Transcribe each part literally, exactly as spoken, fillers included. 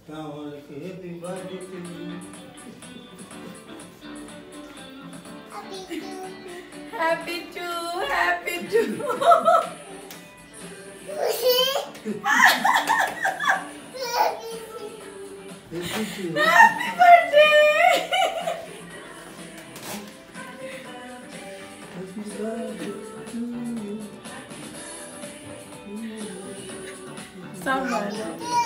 Happy birthday to you. Happy to, happy to. Happy birthday. Happy birthday to you. Someone.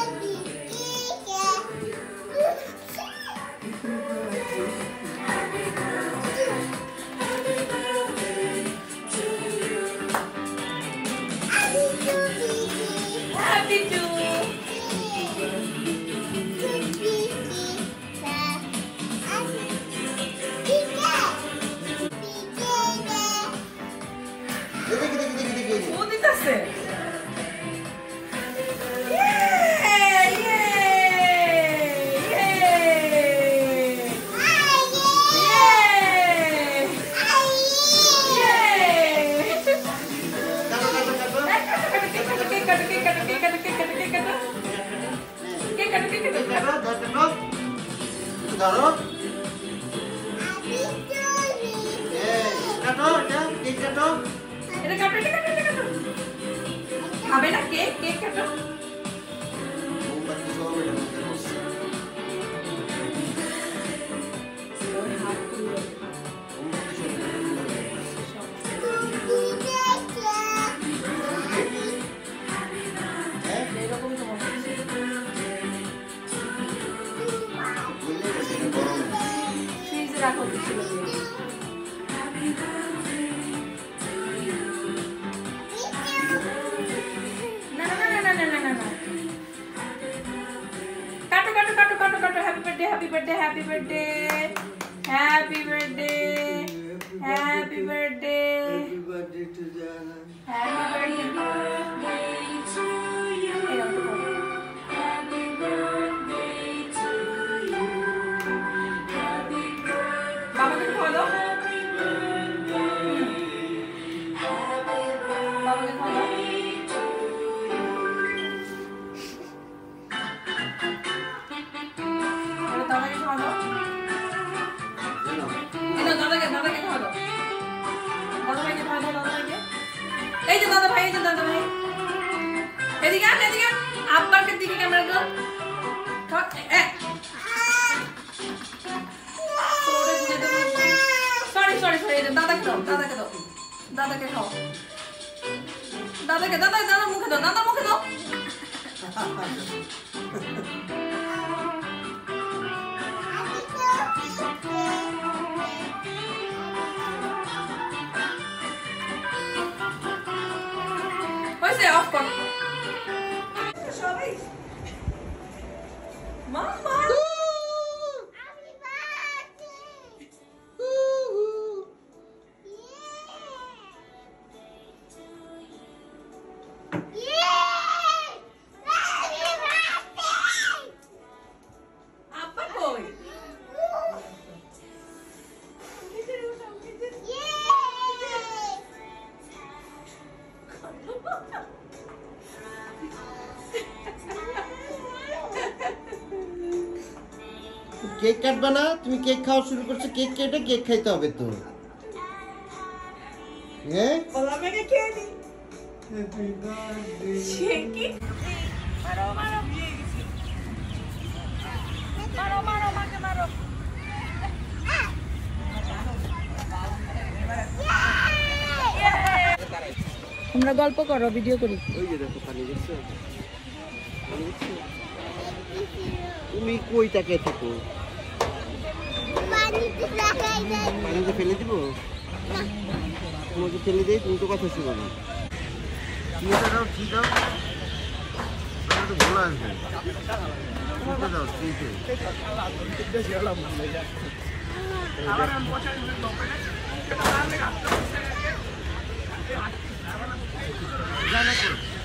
Happy to. Who did that say? খাবে না cake cake কাটো ফ্রিজে রাখো কিছু Happy birthday, happy birthday, happy birthday, happy birthday, Happy birthday to Jana. happy birthday to you, happy birthday to you, happy birthday. Baba ke khalo. Happy birthday, happy birthday. Baba ke khalo. এই যে দাদা ভাই এই যে দাদা ভাই এদিকে আন এদিকে আব্বার কে দিকে ক্যামেরা দাও এ সরি সরি সরি এটা দাদাকে দাও দাদাকে দাও দাদাকে খাও দাদাকে দাদা দাদা মুখে দাও দাদা মুখে দাও Você off কর সবাই মামা হ্যাপি বার্থডে আপা কই কেক কাটবা না তুমি কেক খাওয়া শুরু করছো কেক কেটে কেক খাইতে হবে তো হ্যাঁ বলা মেরে খেয়ে নি Happy birthday. শেকি মারো মারো মারো মারো মাকে মারো তোমরা গল্প করো ভিডিও করি ওই যে দেখো পানি দেখছো পানি দেখছো তুমি কই তাকে থাকো পানিতে ফেলে দিব তোমাকে ফেলে দেই তুমি তো কথা শুনো না ঠিক দাও ঠিক দাও তো ভালো আসবে ঠিক দাও ঠিক আছে জানা